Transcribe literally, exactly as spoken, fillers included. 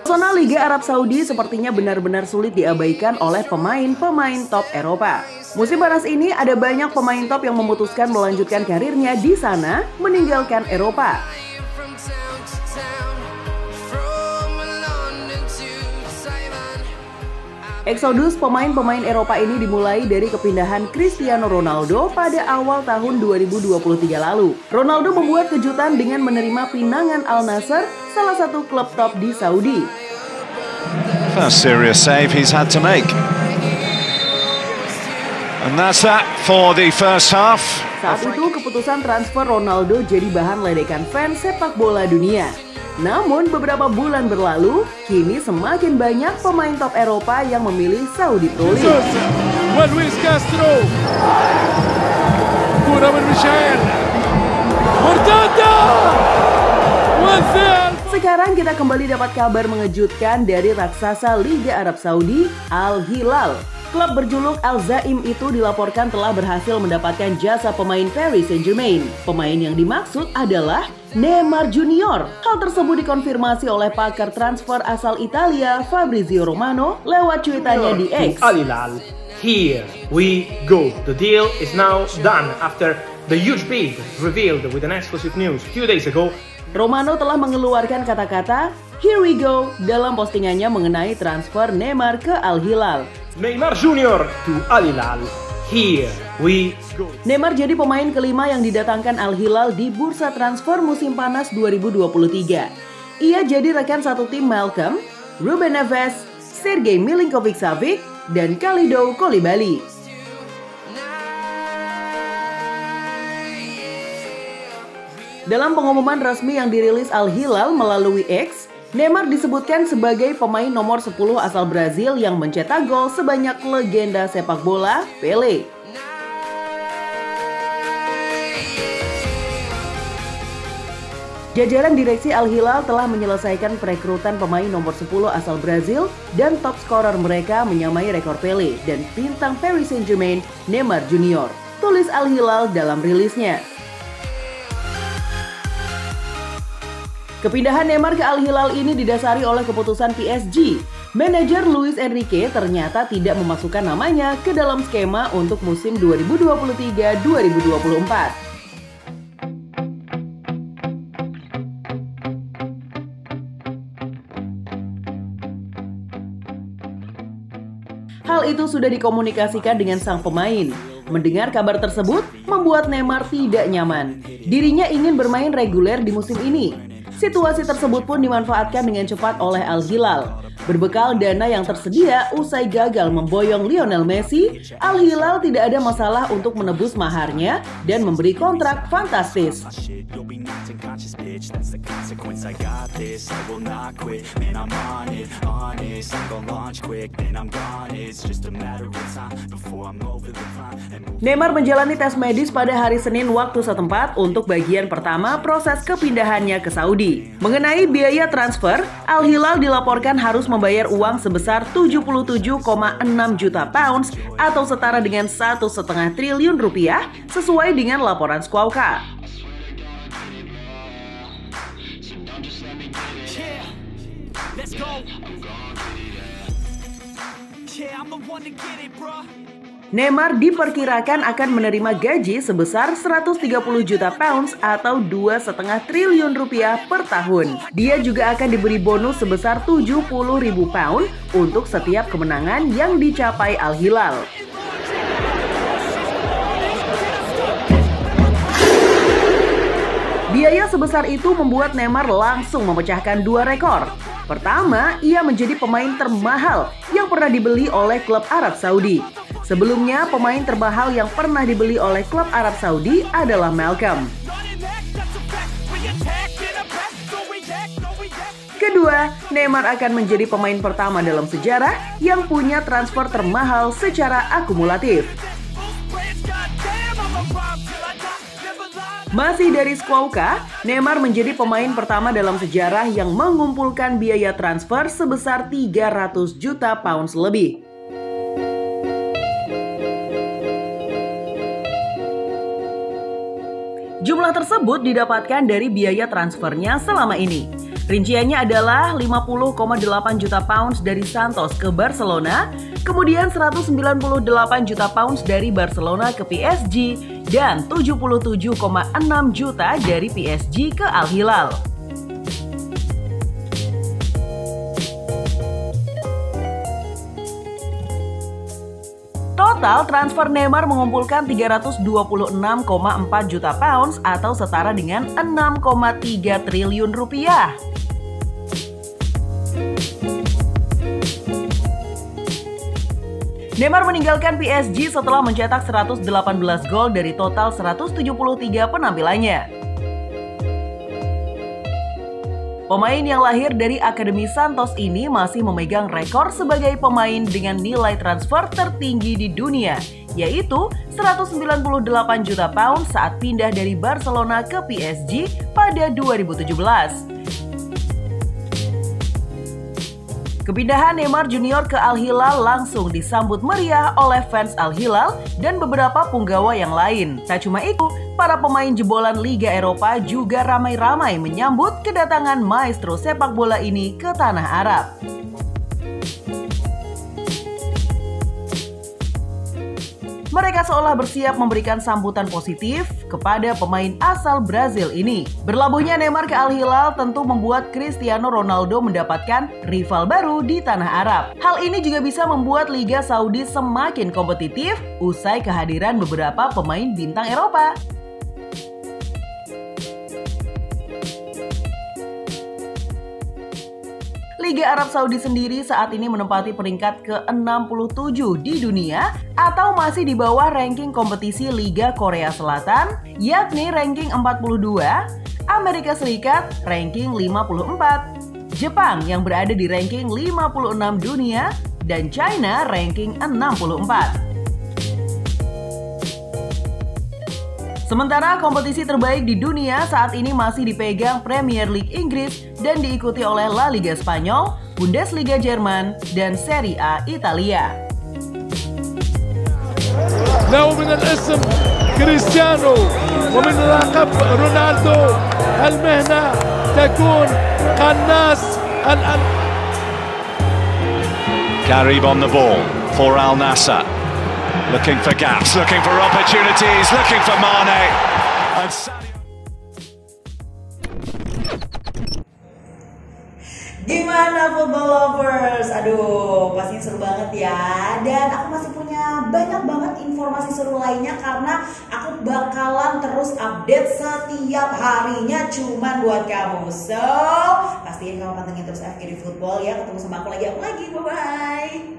Zona Liga Arab Saudi sepertinya benar-benar sulit diabaikan oleh pemain-pemain top Eropa. Musim panas ini ada banyak pemain top yang memutuskan melanjutkan karirnya di sana, meninggalkan Eropa. Eksodus pemain-pemain Eropa ini dimulai dari kepindahan Cristiano Ronaldo pada awal tahun dua ribu dua puluh tiga lalu. Ronaldo membuat kejutan dengan menerima pinangan Al Nassr, salah satu klub top di Saudi. First serious save he's had to make. And that's that for the first half. Saat itu keputusan transfer Ronaldo jadi bahan ledekan fans sepak bola dunia. Namun beberapa bulan berlalu, kini semakin banyak pemain top Eropa yang memilih Saudi Pro League. Luis Castro, كرة من ميشيل, مرتدة, Sekarang kita kembali dapat kabar mengejutkan dari raksasa Liga Arab Saudi, Al Hilal. Klub berjuluk Al Zaim itu dilaporkan telah berhasil mendapatkan jasa pemain Paris Saint-Germain. Pemain yang dimaksud adalah Neymar Junior. Hal tersebut dikonfirmasi oleh pakar transfer asal Italia, Fabrizio Romano, lewat cuitannya di X. Al Hilal, here we go. The deal is now done after the huge bid revealed with an exclusive news a few days ago. Romano telah mengeluarkan kata-kata "Here we go" dalam postingannya mengenai transfer Neymar ke Al Hilal. Neymar Junior to Al Hilal. Here we go. Neymar jadi pemain kelima yang didatangkan Al Hilal di bursa transfer musim panas dua ribu dua puluh tiga. Ia jadi rekan satu tim Malcolm, Ruben Neves, Sergej Milinkovic-Savic, dan Kalidou Koulibaly. Dalam pengumuman resmi yang dirilis Al Hilal melalui X, Neymar disebutkan sebagai pemain nomor sepuluh asal Brazil yang mencetak gol sebanyak legenda sepak bola, Pelé. Jajaran direksi Al Hilal telah menyelesaikan perekrutan pemain nomor sepuluh asal Brazil dan top scorer mereka menyamai rekor Pelé dan bintang Paris Saint-Germain, Neymar Junior. Tulis Al Hilal dalam rilisnya. Kepindahan Neymar ke Al Hilal ini didasari oleh keputusan P S G. Manajer Luis Enrique ternyata tidak memasukkan namanya ke dalam skema untuk musim dua ribu dua puluh tiga dua ribu dua puluh empat. Hal itu sudah dikomunikasikan dengan sang pemain. Mendengar kabar tersebut membuat Neymar tidak nyaman. Dirinya ingin bermain reguler di musim ini. Situasi tersebut pun dimanfaatkan dengan cepat oleh Al Hilal. Berbekal dana yang tersedia usai gagal memboyong Lionel Messi, Al Hilal tidak ada masalah untuk menebus maharnya dan memberi kontrak fantastis. Neymar menjalani tes medis pada hari Senin waktu setempat untuk bagian pertama proses kepindahannya ke Saudi. Mengenai biaya transfer, Al Hilal dilaporkan harus membayar uang sebesar tujuh puluh tujuh koma enam juta pounds atau setara dengan satu koma lima triliun rupiah sesuai dengan laporan Squawka. Neymar diperkirakan akan menerima gaji sebesar seratus tiga puluh juta pounds atau dua koma lima triliun rupiah per tahun. Dia juga akan diberi bonus sebesar tujuh puluh ribu pound untuk setiap kemenangan yang dicapai Al Hilal. Biaya sebesar itu membuat Neymar langsung memecahkan dua rekor. Pertama, ia menjadi pemain termahal yang pernah dibeli oleh klub Arab Saudi. Sebelumnya, pemain termahal yang pernah dibeli oleh klub Arab Saudi adalah Malcolm. Kedua, Neymar akan menjadi pemain pertama dalam sejarah yang punya transfer termahal secara akumulatif. Masih dari Squawka, Neymar menjadi pemain pertama dalam sejarah yang mengumpulkan biaya transfer sebesar tiga ratus juta pounds lebih. Jumlah tersebut didapatkan dari biaya transfernya selama ini. Rinciannya adalah lima puluh koma delapan juta pounds dari Santos ke Barcelona, kemudian seratus sembilan puluh delapan juta pounds dari Barcelona ke P S G, dan tujuh puluh tujuh koma enam juta dari P S G ke Al Hilal. Total transfer Neymar mengumpulkan tiga ratus dua puluh enam koma empat juta pounds atau setara dengan enam koma tiga triliun rupiah. Neymar meninggalkan P S G setelah mencetak seratus delapan belas gol dari total seratus tujuh puluh tiga penampilannya. Pemain yang lahir dari Akademi Santos ini masih memegang rekor sebagai pemain dengan nilai transfer tertinggi di dunia, yaitu seratus sembilan puluh delapan juta pound saat pindah dari Barcelona ke P S G pada dua ribu tujuh belas. Kepindahan Neymar Junior ke Al Hilal langsung disambut meriah oleh fans Al Hilal dan beberapa punggawa yang lain. Tak cuma itu, para pemain jebolan Liga Eropa juga ramai-ramai menyambut kedatangan maestro sepak bola ini ke tanah Arab. Mereka seolah bersiap memberikan sambutan positif kepada pemain asal Brazil ini. Berlabuhnya Neymar ke Al Hilal tentu membuat Cristiano Ronaldo mendapatkan rival baru di tanah Arab. Hal ini juga bisa membuat Liga Saudi semakin kompetitif usai kehadiran beberapa pemain bintang Eropa. Liga Arab Saudi sendiri saat ini menempati peringkat ke enam puluh tujuh di dunia atau masih di bawah ranking kompetisi Liga Korea Selatan, yakni ranking empat puluh dua, Amerika Serikat ranking lima puluh empat, Jepang yang berada di ranking lima puluh enam dunia, dan China ranking enam puluh empat. Sementara kompetisi terbaik di dunia saat ini masih dipegang Premier League Inggris dan diikuti oleh La Liga Spanyol, Bundesliga Jerman, dan Serie A Italia. له من الاسم كريستيانو ومن اللقب رونالدو المهنة تكون قناص الأن. Garib on the ball for Al Nassr. Looking for gaps, looking for opportunities, looking for Mane. And Sadio. Gimana football lovers? Aduh, pastinya seru banget ya. Dan aku masih punya banyak banget informasi seru lainnya karena aku bakalan terus update setiap harinya cuman buat kamu. So, pastiin kamu pantengin terus F K D Football ya. Ketemu sama aku lagi, aku lagi. Bye-bye.